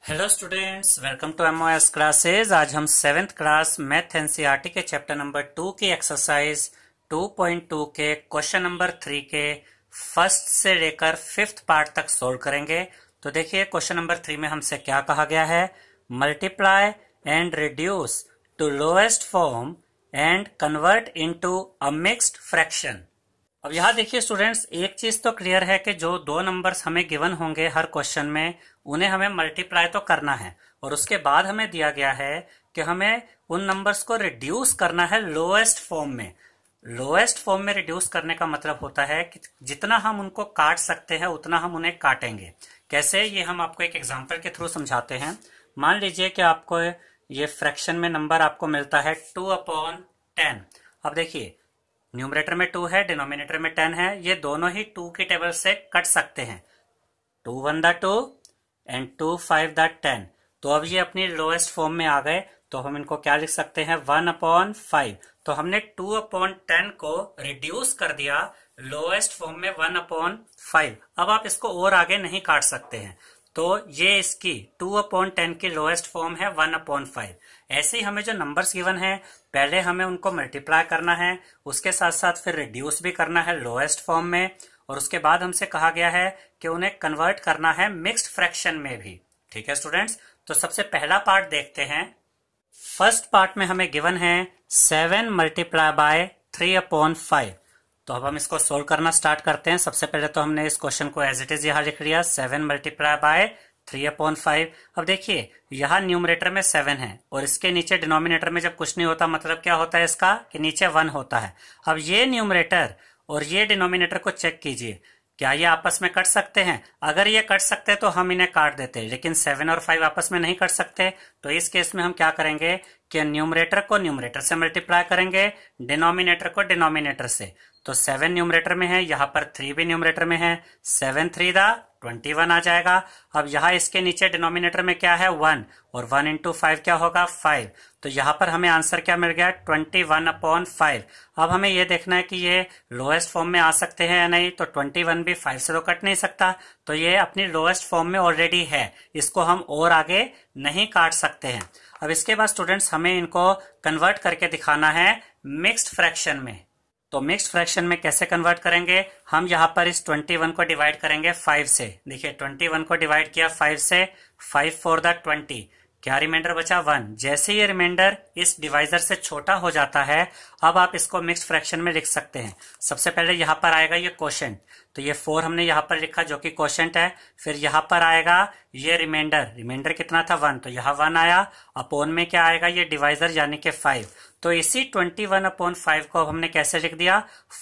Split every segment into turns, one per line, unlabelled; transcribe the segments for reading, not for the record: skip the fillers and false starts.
Hello students, welcome to MOS classes. आज हम 7th class math NCERT के chapter number 2 की एक्सरसाइज 2.2 के क्वेश्चन नंबर 3 के फर्स्ट से लेकर 5th पार्ट तक सोल्व करेंगे। तो देखिए क्वेश्चन नंबर 3 में हमसे क्या कहा गया है, multiply and reduce to lowest form and convert into a mixed fraction. अब यहाँ देखिए स्टूडेंट्स, एक चीज तो क्लियर है कि जो दो नंबर्स हमें गिवन होंगे हर क्वेश्चन में, उन्हें हमें मल्टीप्लाई तो करना है और उसके बाद हमें दिया गया है कि हमें उन नंबर्स को रिड्यूस करना है लोएस्ट फॉर्म में। लोएस्ट फॉर्म में रिड्यूस करने का मतलब होता है कि जितना हम उनको काट सकते हैं उतना हम उन्हें काटेंगे। कैसे, ये हम आपको एक एग्जाम्पल के थ्रू समझाते हैं। मान लीजिए कि आपको ये फ्रैक्शन में नंबर आपको मिलता है 2/10। अब देखिए न्यूमरेटर में 2 है, डिनोमिनेटर में 10 है, ये दोनों ही 2 की टेबल से कट सकते हैं। 2 1 दा 2 एंड 2 5 दा 10। तो अब ये अपनी लोएस्ट फॉर्म में आ गए, तो हम इनको क्या लिख सकते हैं, 1/5। तो हमने 2/10 को रिड्यूस कर दिया लोएस्ट फॉर्म में 1/5। अब आप इसको और आगे नहीं काट सकते हैं, तो ये इसकी 2/10 की लोएस्ट फॉर्म है 1/5। ऐसे ही हमें जो नंबर्स गिवन है पहले हमें उनको मल्टीप्लाई करना है, उसके साथ साथ फिर रिड्यूस भी करना है लोएस्ट फॉर्म में, और उसके बाद हमसे कहा गया है कि उन्हें कन्वर्ट करना है मिक्स्ड फ्रैक्शन में भी। ठीक है स्टूडेंट्स, तो सबसे पहला पार्ट देखते हैं। फर्स्ट पार्ट में हमें गिवन है 7 मल्टीप्लाई बाय 3/5। तो अब हम इसको सोल्व करना स्टार्ट करते हैं। सबसे पहले तो हमने इस क्वेश्चन को एज इट इज यहाँ लिख लिया, 7 मल्टीप्लाई बाय 3/5। अब देखिए यहाँ न्यूमरेटर में 7 है और इसके नीचे डिनोमिनेटर में जब कुछ नहीं होता मतलब क्या होता है इसका, कि नीचे 1 होता है। अब ये न्यूमरेटर और ये डिनोमिनेटर को चेक कीजिए, क्या ये आपस में कट सकते हैं? अगर ये कट सकते तो हम इन्हें काट देते, लेकिन 7 और 5 आपस में नहीं कट सकते। तो इस केस में हम क्या करेंगे कि न्यूमरेटर को न्यूमरेटर से मल्टीप्लाई करेंगे, डिनोमिनेटर को डिनोमिनेटर से। तो 7 न्यूमरेटर में है, यहाँ पर 3 भी न्यूमरेटर में है, 7 3 दा 21 आ जाएगा। अब यहाँ इसके नीचे डिनोमिनेटर में क्या है, 1, और 1 इंटू 5 क्या होगा, 5। तो यहाँ पर हमें आंसर क्या मिल गया, 21/5। अब हमें ये देखना है कि ये लोएस्ट फॉर्म में आ सकते हैं या नहीं। तो 21 भी 5 से तो कट नहीं सकता, तो ये अपनी लोएस्ट फॉर्म में ऑलरेडी है, इसको हम और आगे नहीं काट सकते हैं। अब इसके बाद स्टूडेंट्स हमें इनको कन्वर्ट करके दिखाना है मिक्स्ड फ्रैक्शन में। तो मिक्स्ड फ्रैक्शन में कैसे कन्वर्ट करेंगे, हम यहाँ पर इस 21 को डिवाइड करेंगे 5 से। देखिए 21 को डिवाइड किया 5 से, 5 4 दा 20, क्या रिमाइंडर बचा, 1। जैसे ये रिमाइंडर इस डिवाइजर से छोटा हो जाता है, अब आप इसको मिक्स्ड फ्रैक्शन में लिख सकते हैं। सबसे पहले यहाँ पर आएगा ये क्वोशंट, तो ये 4 हमने यहाँ पर लिखा जो कि क्वोशंट है। फिर यहाँ पर आएगा ये रिमाइंडर, रिमाइंडर कितना था, 1, तो यहाँ 1 आया। अपोन में क्या आएगा, ये डिवाइजर यानी कि 5। तो इसी 21/5 को अब हमने कैसे लिख दिया,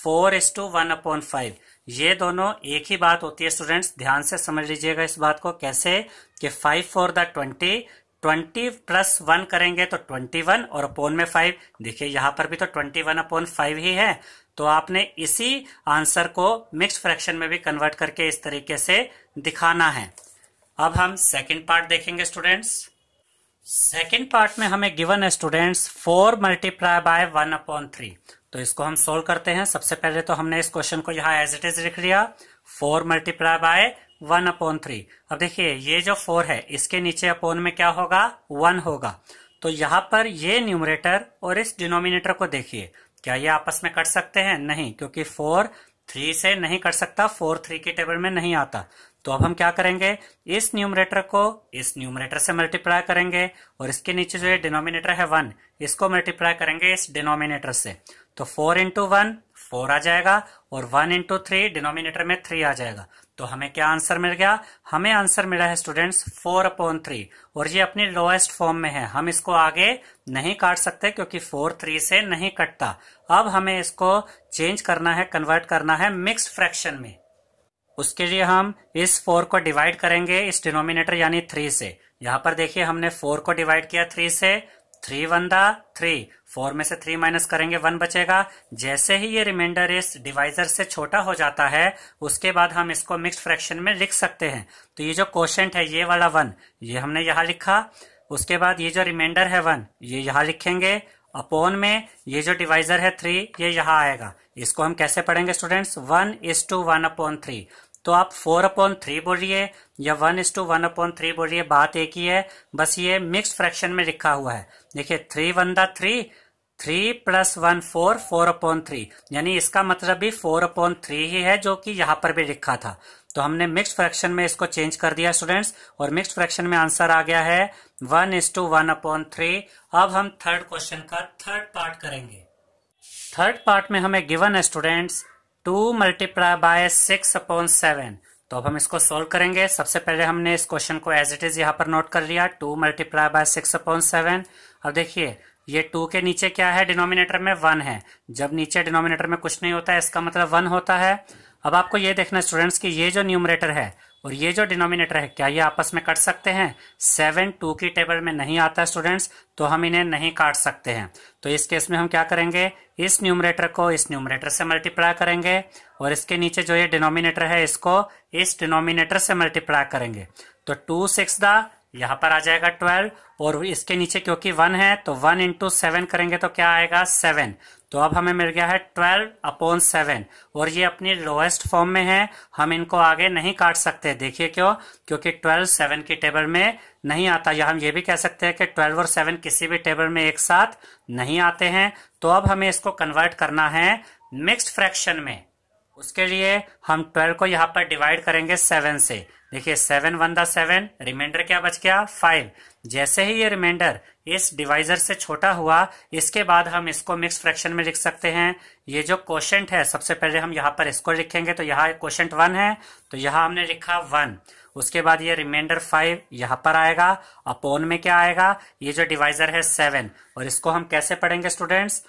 4:1/5। ये दोनों एक ही बात होती है स्टूडेंट्स, ध्यान से समझ लीजिएगा इस बात को। कैसे कि 5 4 दा 20, 20 प्लस 1 करेंगे तो 21, और अपोन में 5। देखिए यहाँ पर भी तो 21/5 ही है। तो आपने इसी आंसर को मिक्स्ड फ्रैक्शन में भी कन्वर्ट करके इस तरीके से दिखाना है। अब हम सेकंड पार्ट देखेंगे स्टूडेंट्स। सेकंड पार्ट में हमें गिवन है स्टूडेंट्स 4 मल्टीप्लाई बाय 1/3। तो इसको हम सोल्व करते हैं। सबसे पहले तो हमने इस क्वेश्चन को यहाँ एज इट इज लिख लिया, 4 मल्टीप्लाई बाय 1/3। अब देखिए ये जो 4 है इसके नीचे अपोन में क्या होगा, 1 होगा। तो यहाँ पर ये न्यूमरेटर और इस डिनोमिनेटर को देखिए, क्या ये आपस में कट सकते हैं? नहीं, क्योंकि 4 3 से नहीं कट सकता, 4 3 की टेबल में नहीं आता। तो अब हम क्या करेंगे, इस न्यूमरेटर को इस न्यूमरेटर से मल्टीप्लाई करेंगे, और इसके नीचे जो ये डिनोमिनेटर है 1, इसको मल्टीप्लाई करेंगे इस डिनोमिनेटर से। तो 4 इंटू 1 4 आ जाएगा, और 1 इंटू 3 डिनोमिनेटर में 3 आ जाएगा। तो हमें क्या आंसर मिल गया, हमें आंसर मिला है स्टूडेंट्स 4/3, और ये अपनी लोएस्ट फॉर्म में है। हम इसको आगे नहीं काट सकते क्योंकि 4 3 से नहीं कटता। अब हमें इसको चेंज करना है, कन्वर्ट करना है मिक्स्ड फ्रैक्शन में। उसके लिए हम इस 4 को डिवाइड करेंगे इस डिनोमिनेटर यानी 3 से। यहाँ पर देखिए हमने 4 को डिवाइड किया 3 से, 3 1 दा 3, 4 में से 3 माइनस करेंगे 1 बचेगा। जैसे ही ये रिमाइंडर इस डिवाइजर से छोटा हो जाता है, उसके बाद हम इसको मिक्स्ड फ्रैक्शन में लिख सकते हैं। तो ये जो क्वोशंट है ये वाला 1, ये हमने यहाँ लिखा। उसके बाद ये जो रिमाइंडर है 1, ये यहाँ लिखेंगे। अपोन में ये जो डिवाइजर है 3, ये यहाँ आएगा। इसको हम कैसे पढ़ेंगे स्टूडेंट्स, 1:1/3। तो आप 4/3 बोलिए या 1:1/3 बोलिए, बात एक ही है, बस ये मिक्स्ड फ्रैक्शन में लिखा हुआ है। देखिए 3 1 3, 3 + 1 4, 4/3, यानी इसका मतलब भी 4/3 ही है जो कि यहाँ पर भी लिखा था। तो हमने मिक्स्ड फ्रैक्शन में इसको चेंज कर दिया स्टूडेंट्स, और मिक्स्ड फ्रैक्शन में आंसर आ गया है 1:1/3। अब हम थर्ड क्वेश्चन का थर्ड पार्ट करेंगे। थर्ड पार्ट में हमें गिवन है स्टूडेंट्स 2 × 6/7। तो अब हम इसको सोल्व करेंगे। सबसे पहले हमने इस क्वेश्चन को एज इट इज यहाँ पर नोट कर लिया, 2 × 6/7। अब देखिए ये 2 के नीचे क्या है, डिनोमिनेटर में 1 है। जब नीचे डिनोमिनेटर में कुछ नहीं होता है इसका मतलब 1 होता है। अब आपको ये देखना स्टूडेंट्स कि ये जो न्यूमरेटर है और ये जो डिनोमिनेटर है क्या ये आपस में कट सकते हैं। 7 2 की टेबल में नहीं आता स्टूडेंट्स, तो हम इन्हें नहीं काट सकते हैं। तो इस केस में हम क्या करेंगे, इस न्यूमरेटर को इस न्यूमरेटर से मल्टीप्लाई करेंगे और इसके नीचे जो ये डिनोमिनेटर है इसको इस डिनोमिनेटर से मल्टीप्लाई करेंगे। तो 2 6 यहाँ पर आ जाएगा 12, और इसके नीचे क्योंकि 1 है तो 1 × 7 करेंगे तो क्या आएगा 7। तो अब हमें मिल गया है 12/7, और ये अपनी लोएस्ट फॉर्म में है, हम इनको आगे नहीं काट सकते। देखिए क्यों, क्योंकि 12 7 की टेबल में नहीं आता। या हम ये भी कह सकते हैं कि 12 और 7 किसी भी टेबल में एक साथ नहीं आते हैं। तो अब हमें इसको कन्वर्ट करना है मिक्स्ड फ्रैक्शन में। उसके लिए हम 12 को यहाँ पर डिवाइड करेंगे 7 से। देखिए 7 1 7, रिमाइंडर क्या बच गया 5। जैसे ही ये रिमाइंडर इस डिवाइजर से छोटा हुआ, इसके बाद हम इसको मिक्स फ्रैक्शन में लिख सकते हैं। ये जो क्वोशंट है सबसे पहले हम यहाँ पर इसको लिखेंगे, तो यहाँ क्वोशंट 1 है तो यहाँ हमने लिखा 1। उसके बाद ये रिमाइंडर 5 यहाँ पर आएगा, अपोन में क्या आएगा, ये जो डिवाइजर है 7, और इसको हम कैसे पढ़ेंगे स्टूडेंट्स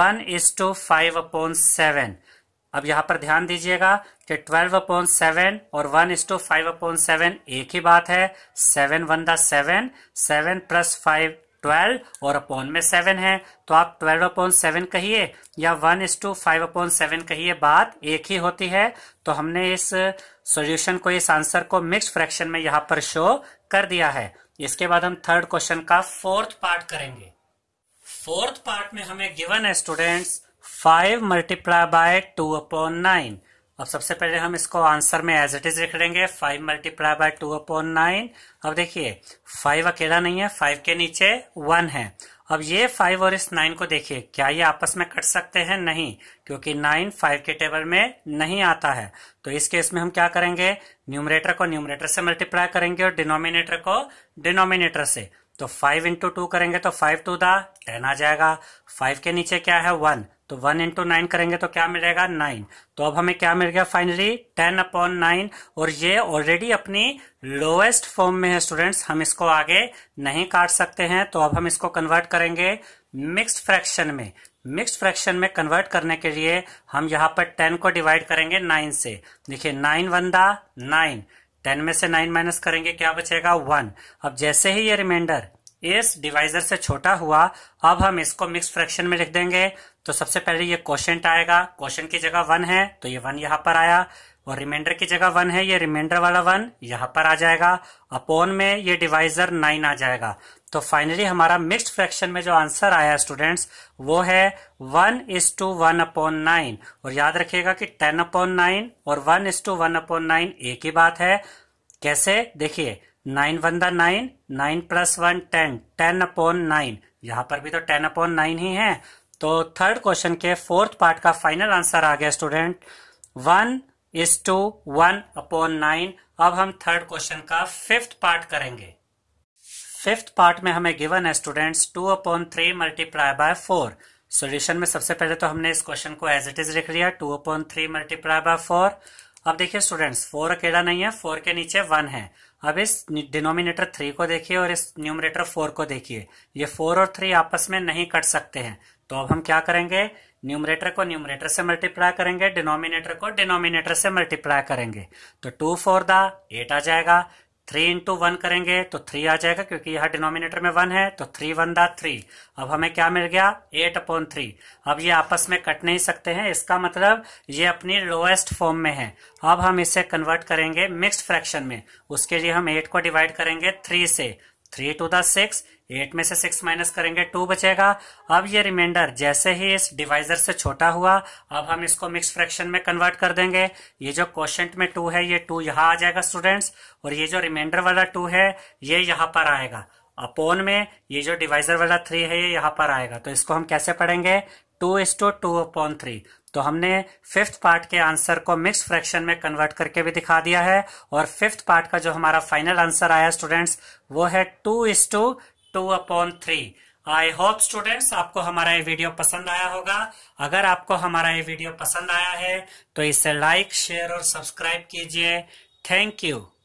1:5/7। अब यहाँ पर ध्यान दीजिएगा कि 12/7 और 1:5/7 एक ही बात है। 7 1 7, 7 + 5 12, और अपोन में 7 है, तो आप 12/7 कहिए या 1:5/7 कहिए, बात एक ही होती है। तो हमने इस सॉल्यूशन को, इस आंसर को मिक्स्ड फ्रैक्शन में यहाँ पर शो कर दिया है। इसके बाद हम थर्ड क्वेश्चन का फोर्थ पार्ट करेंगे। फोर्थ पार्ट में हमें गिवन है स्टूडेंट्स 5 × 2/9। अब सबसे पहले हम इसको आंसर में एज इट इज लिख लेंगे, 5 × 2/9। अब देखिए 5 अकेला नहीं है, 5 के नीचे 1 है। अब ये 5 और इस 9 को देखिए, क्या ये आपस में कट सकते हैं, नहीं, क्योंकि 9 5 के टेबल में नहीं आता है। तो इस केस में हम क्या करेंगे, न्यूमरेटर को न्यूमरेटर से मल्टीप्लाई करेंगे और डिनोमिनेटर को डिनोमिनेटर से। तो 5 × 2 करेंगे तो 5 2 10 आ जाएगा। 5 के नीचे क्या है 1, तो 1 × 9 करेंगे तो क्या मिलेगा 9। तो अब हमें क्या मिल गया फाइनली 10/9, और ये ऑलरेडी अपनी लोएस्ट फॉर्म में है स्टूडेंट्स, हम इसको आगे नहीं काट सकते हैं। तो अब हम इसको कन्वर्ट करेंगे मिक्स्ड फ्रैक्शन में। मिक्स्ड फ्रैक्शन में कन्वर्ट करने के लिए हम यहाँ पर 10 को डिवाइड करेंगे 9 से। देखिए 9 1 9, 10 में से 9 माइनस करेंगे क्या बचेगा 1। अब जैसे ही ये रिमाइंडर इस डिवाइजर से छोटा हुआ, अब हम इसको मिक्स्ड फ्रैक्शन में लिख देंगे। तो सबसे पहले ये क्वोशंट आएगा, क्वोशंट की जगह 1 है तो ये 1 यहाँ पर आया, और रिमाइंडर की जगह 1 है, ये रिमाइंडर वाला 1 यहाँ पर आ जाएगा। अपोन में ये डिवाइजर 9 आ जाएगा। तो फाइनली हमारा मिक्स्ड फ्रैक्शन में जो आंसर आया स्टूडेंट्स वो है 1:1/9। और याद रखिएगा कि 10/9 और 1:1/9 एक ही बात है। कैसे, देखिए 9 1 9, 9 + 1 10, 10/9, यहाँ पर भी तो 10/9 ही है। तो थर्ड क्वेश्चन के फोर्थ पार्ट का फाइनल आंसर आ गया स्टूडेंट 1:1/9। अब हम थर्ड क्वेश्चन का फिफ्थ पार्ट करेंगे। फिफ्थ पार्ट में हमें गिवन है स्टूडेंट्स 2/3 × 4। सॉल्यूशन में सबसे पहले तो हमने इस क्वेश्चन को एज इट इज लिख लिया, 2/3 × 4। अब देखिए स्टूडेंट्स 4 अकेला नहीं है, 4 के नीचे 1 है। अब इस डिनोमिनेटर 3 को देखिए और इस न्यूमरेटर 4 को देखिए, ये 4 और 3 आपस में नहीं कट सकते हैं। तो अब हम क्या करेंगे, न्यूमरेटर को न्यूमरेटर से मल्टीप्लाई करेंगे, डिनोमिनेटर को डिनोमिनेटर से मल्टीप्लाई करेंगे। तो 2 4 8 आ जाएगा। 3 × 1 करेंगे तो 3 आ जाएगा, क्योंकि यहाँ डिनोमिनेटर में 1 है, तो 3 1 3। अब हमें क्या मिल गया 8/3। अब ये आपस में कट नहीं सकते हैं, इसका मतलब ये अपनी लोएस्ट फॉर्म में है। अब हम इसे कन्वर्ट करेंगे मिक्स्ड फ्रैक्शन में। उसके लिए हम 8 को डिवाइड करेंगे 3 से। 3 टू द 6, 8 में से 6 माइनस करेंगे 2 बचेगा। अब ये रिमाइंडर जैसे ही इस डिवाइजर से छोटा हुआ, अब हम इसको मिक्स फ्रैक्शन में कन्वर्ट कर देंगे। ये जो क्वोशिएंट में 2 है, ये 2 यहाँ आ जाएगा स्टूडेंट्स, और ये जो रिमाइंडर वाला 2 है ये यहाँ पर आएगा। अपोन में ये जो डिवाइजर वाला 3 है ये यहाँ पर आएगा। तो इसको हम कैसे पढ़ेंगे, 2:2/3। तो हमने फिफ्थ पार्ट के आंसर को मिक्स फ्रैक्शन में कन्वर्ट करके भी दिखा दिया है, और फिफ्थ पार्ट का जो हमारा फाइनल आंसर आया स्टूडेंट्स वो है 2:2/3। आई होप स्टूडेंट्स आपको हमारा ये वीडियो पसंद आया होगा। अगर आपको हमारा ये वीडियो पसंद आया है तो इसे लाइक, शेयर और सब्सक्राइब कीजिए। Thank you.